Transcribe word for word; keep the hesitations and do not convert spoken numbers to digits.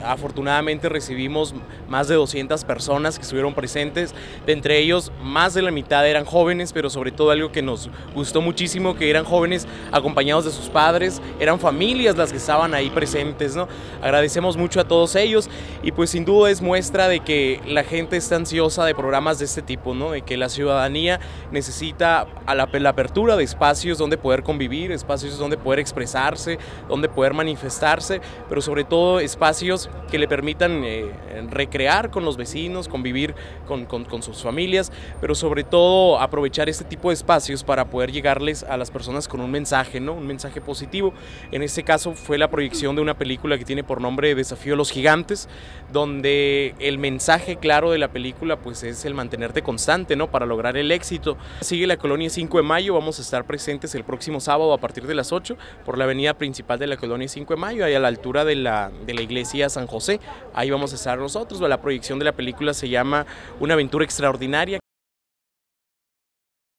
Afortunadamente recibimos más de doscientas personas que estuvieron presentes, de entre ellos más de la mitad eran jóvenes, pero sobre todo algo que nos gustó muchísimo, que eran jóvenes acompañados de sus padres, eran familias las que estaban ahí presentes, ¿no? Agradecemos mucho a todos ellos y pues sin duda es muestra de que la gente está ansiosa de programas de este tipo, ¿no? De que la ciudadanía necesita a la, la apertura de espacios donde poder convivir, espacios donde poder expresarse, donde poder manifestarse, pero sobre todo espacios que le permitan eh, recrear con los vecinos, convivir con, con, con sus familias, pero sobre todo aprovechar este tipo de espacios para poder llegarles a las personas con un mensaje, ¿no? Un mensaje positivo. En este caso fue la proyección de una película que tiene por nombre Desafío a los Gigantes, donde el mensaje claro de la película pues es el mantenerte constante, ¿no? Para lograr el éxito. Sigue la Colonia cinco de mayo, vamos a estar presentes el próximo sábado a partir de las ocho por la avenida principal de la Colonia cinco de mayo, ahí a la altura de la, de la iglesia San José. Ahí vamos a estar nosotros. La proyección de la película se llama Una aventura extraordinaria.